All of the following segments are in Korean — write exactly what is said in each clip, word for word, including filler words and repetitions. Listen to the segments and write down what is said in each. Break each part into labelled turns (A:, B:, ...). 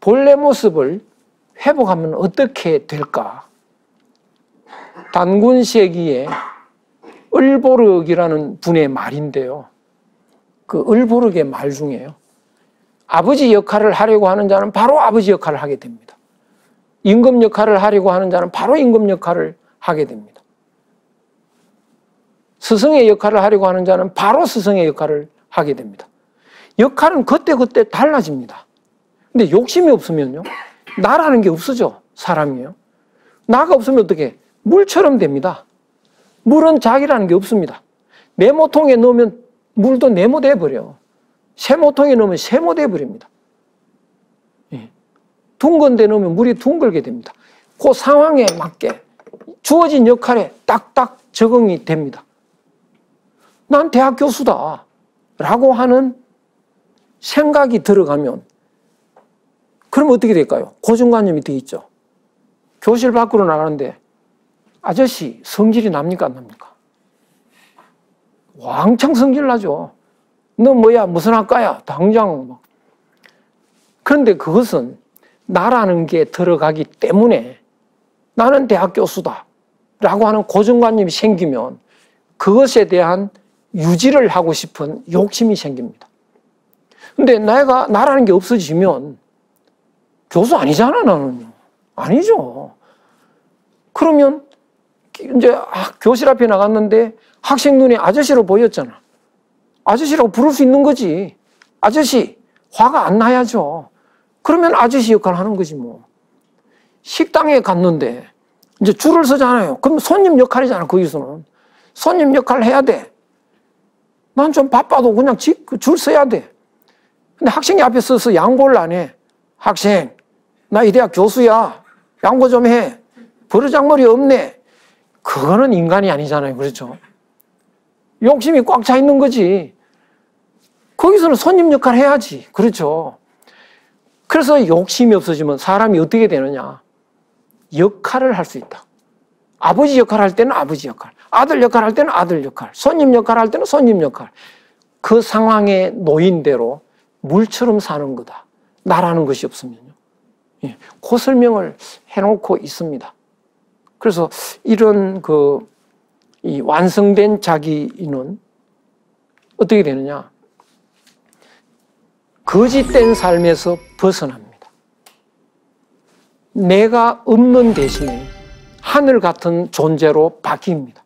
A: 본래 모습을 회복하면 어떻게 될까? 단군 시기에 을보륵이라는 분의 말인데요. 그 을보륵의 말 중에요. 아버지 역할을 하려고 하는 자는 바로 아버지 역할을 하게 됩니다. 임금 역할을 하려고 하는 자는 바로 임금 역할을 하게 됩니다. 스승의 역할을 하려고 하는 자는 바로 스승의 역할을 하게 됩니다. 역할은 그때그때 달라집니다. 근데 욕심이 없으면요, 나라는 게 없어져. 사람이요. 나가 없으면 어떻게? 물처럼 됩니다. 물은 자기라는 게 없습니다. 네모통에 넣으면 물도 네모돼 버려. 세모통에 넣으면 세모돼 버립니다. 예. 둥근 데 넣으면 물이 둥글게 됩니다. 그 상황에 맞게 주어진 역할에 딱딱 적응이 됩니다. 난 대학 교수다 라고 하는 생각이 들어가면 그럼 어떻게 될까요? 고정관념이 돼 있죠. 교실 밖으로 나가는데 아저씨 성질이 납니까 안 납니까? 왕창 성질 나죠. 너 뭐야 무슨 학과야 당장 막. 그런데 그것은 나라는 게 들어가기 때문에 나는 대학 교수다 라고 하는 고정관념이 생기면 그것에 대한 유지를 하고 싶은 욕심이 생깁니다. 근데 내가 나라는 게 없어지면 교수 아니잖아 나는. 아니죠. 그러면 이제 교실 앞에 나갔는데 학생 눈에 아저씨로 보였잖아. 아저씨라고 부를 수 있는 거지. 아저씨 화가 안 나야죠. 그러면 아저씨 역할을 하는 거지 뭐. 식당에 갔는데 이제 줄을 서잖아요. 그럼 손님 역할이잖아. 거기서는 손님 역할을 해야 돼. 난 좀 바빠도 그냥 줄 서야 돼. 근데 학생이 앞에 서서 양보를 안 해. 학생 나 이 대학 교수야. 양보 좀 해. 버르장머리 없네. 그거는 인간이 아니잖아요. 그렇죠? 욕심이 꽉 차 있는 거지. 거기서는 손님 역할을 해야지. 그렇죠? 그래서 욕심이 없어지면 사람이 어떻게 되느냐. 역할을 할 수 있다. 아버지 역할 할 때는 아버지 역할, 아들 역할 할 때는 아들 역할, 손님 역할 할 때는 손님 역할. 그 상황에 놓인 대로 물처럼 사는 거다. 나라는 것이 없으면요. 예, 그 설명을 해놓고 있습니다. 그래서 이런 그 이 완성된 자기는 어떻게 되느냐? 거짓된 삶에서 벗어납니다. 내가 없는 대신에 하늘 같은 존재로 바뀝니다.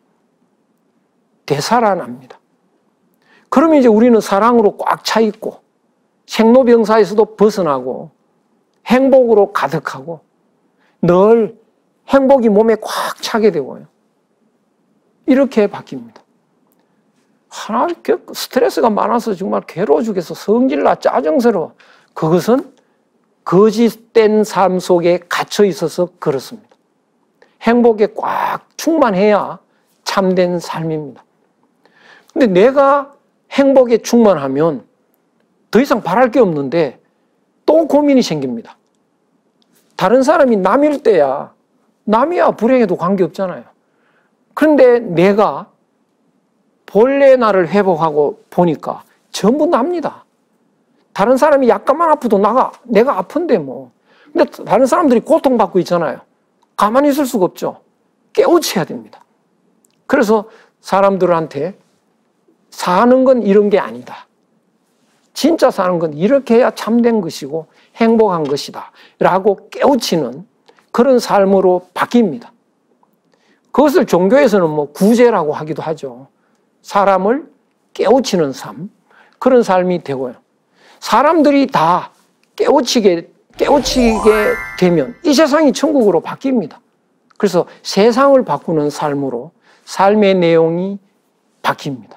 A: 되살아납니다. 그러면 이제 우리는 사랑으로 꽉 차 있고 생로병사에서도 벗어나고 행복으로 가득하고 늘 행복이 몸에 꽉 차게 되고요. 이렇게 바뀝니다. 하나 스트레스가 많아서 정말 괴로워 죽겠어. 성질나 짜증스러워. 그것은 거짓된 삶 속에 갇혀 있어서 그렇습니다. 행복에 꽉 충만해야 참된 삶입니다. 근데 내가 행복에 충만하면 더 이상 바랄 게 없는데 또 고민이 생깁니다. 다른 사람이 남일 때야 남이야 불행해도 관계없잖아요. 그런데 내가 본래 나를 회복하고 보니까 전부 납니다. 다른 사람이 약간만 아프도 나가, 내가 아픈데 뭐. 근데 다른 사람들이 고통받고 있잖아요. 가만히 있을 수가 없죠. 깨우쳐야 됩니다. 그래서 사람들한테 사는 건 이런 게 아니다. 진짜 사는 건 이렇게 해야 참된 것이고 행복한 것이다 라고 깨우치는 그런 삶으로 바뀝니다. 그것을 종교에서는 뭐 구제라고 하기도 하죠. 사람을 깨우치는 삶, 그런 삶이 되고요. 사람들이 다 깨우치게, 깨우치게 되면 이 세상이 천국으로 바뀝니다. 그래서 세상을 바꾸는 삶으로 삶의 내용이 바뀝니다.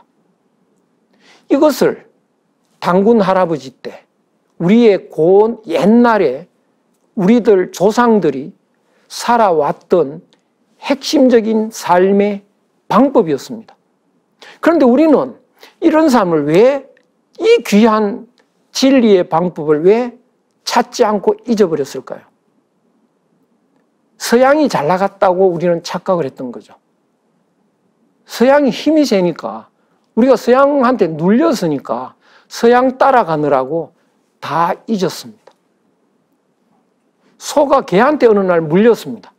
A: 이것을 단군 할아버지 때 우리의 고 옛날에 우리들 조상들이 살아왔던 핵심적인 삶의 방법이었습니다. 그런데 우리는 이런 삶을 왜, 이 귀한 진리의 방법을 왜 찾지 않고 잊어버렸을까요? 서양이 잘 나갔다고 우리는 착각을 했던 거죠. 서양이 힘이 세니까, 우리가 서양한테 눌렸으니까 서양 따라가느라고 다 잊었습니다. 소가 개한테 어느 날 물렸습니다.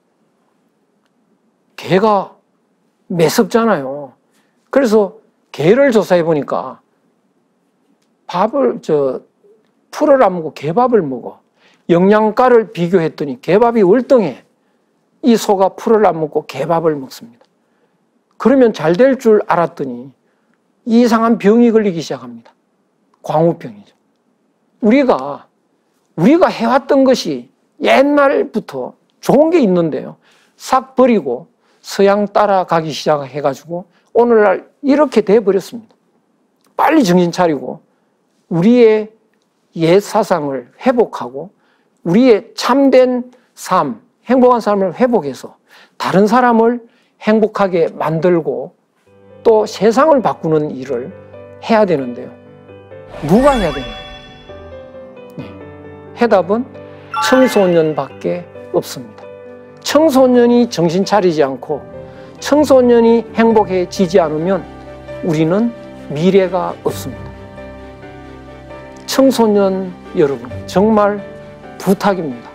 A: 개가 매섭잖아요. 그래서 개를 조사해 보니까 밥을, 저, 풀을 안 먹고 개밥을 먹어. 영양가를 비교했더니 개밥이 월등해. 이 소가 풀을 안 먹고 개밥을 먹습니다. 그러면 잘 될 줄 알았더니 이상한 병이 걸리기 시작합니다. 광우병이죠. 우리가, 우리가 해왔던 것이 옛날부터 좋은 게 있는데요. 싹 버리고 서양 따라가기 시작해가지고 오늘날 이렇게 돼버렸습니다. 빨리 정신 차리고 우리의 옛 사상을 회복하고 우리의 참된 삶, 행복한 삶을 회복해서 다른 사람을 행복하게 만들고 또 세상을 바꾸는 일을 해야 되는데요. 누가 해야 되나요? 네. 해답은 청소년밖에 없습니다. 청소년이 정신 차리지 않고 청소년이 행복해지지 않으면 우리는 미래가 없습니다. 청소년 여러분, 정말 부탁입니다.